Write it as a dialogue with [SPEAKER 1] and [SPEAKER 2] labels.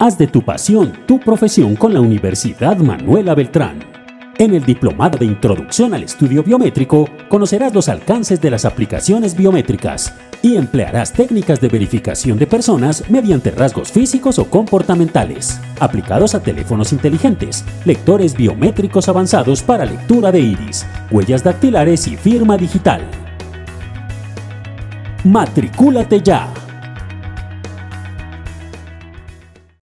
[SPEAKER 1] Haz de tu pasión tu profesión con la Universidad Manuela Beltrán. En el Diplomado de Introducción al Estudio Biométrico conocerás los alcances de las aplicaciones biométricas y emplearás técnicas de verificación de personas mediante rasgos físicos o comportamentales, aplicados a teléfonos inteligentes, lectores biométricos avanzados para lectura de iris, huellas dactilares y firma digital. ¡Matricúlate ya!